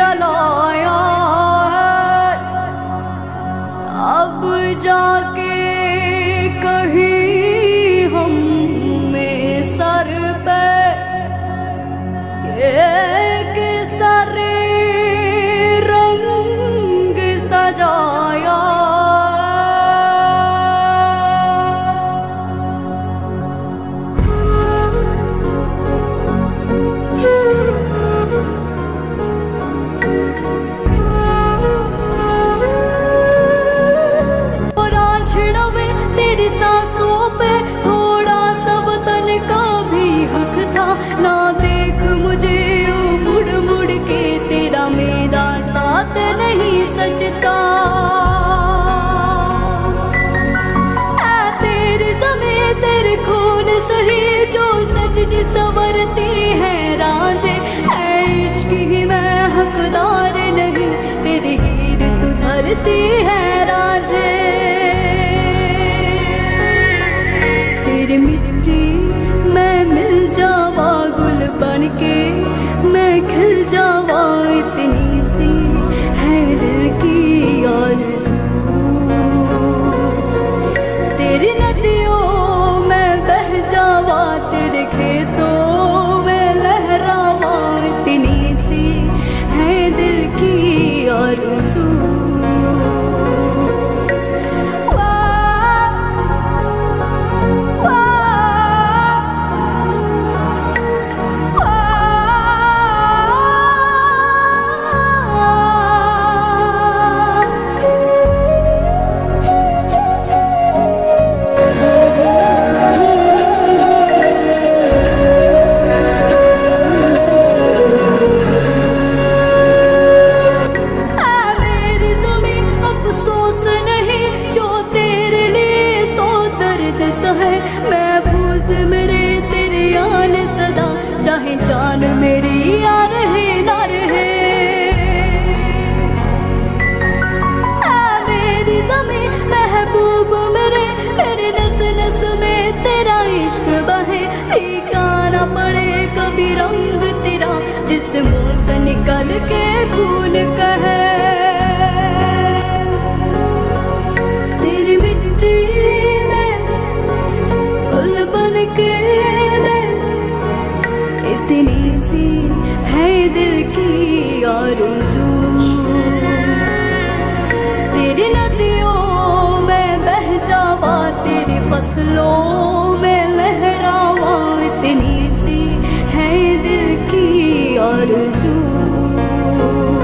जलाया है, अब जाके कहीं हम में सर पे एक सारे रंग सजाया। तेरी सांसों पे थोड़ा सा वतन का भी हक था, ना देख मुझे मुड़ मुड़ के, तेरा मेरा साथ नहीं सचता। तेरे समय तेरे खून सही जो सजनी संवरती है रांझे, इश्क ही मैं हकदार नहीं, तेरी हीर तू धरती है रांझे। तेरी मिट्टी मैं मिल जावा गुल बन के, मैं खिल जावा, इतनी सी है दिल की आरज़ू। तेरी नदियों में बह जावा, तेरे खेतों में लहरावा, इतनी सी है दिल की आरज़ू। महफूज मेरे तेरे आने सदा, चाहे जान मेरी आ रहे ना रहे। मेरी ज़मीं महबूब मेरे, मेरे नस नस में तेरा इश्क बहे, फीका ना पड़े कभी रंग तेरा, जिस मुँह से निकल के खून कहे। तेरी मिट्टी इतनी सी है दिल की आरज़ू। तेरी नदियों में बह जावा, तेरी फसलों में लहरावा, इतनी सी है दिल की आरज़ू।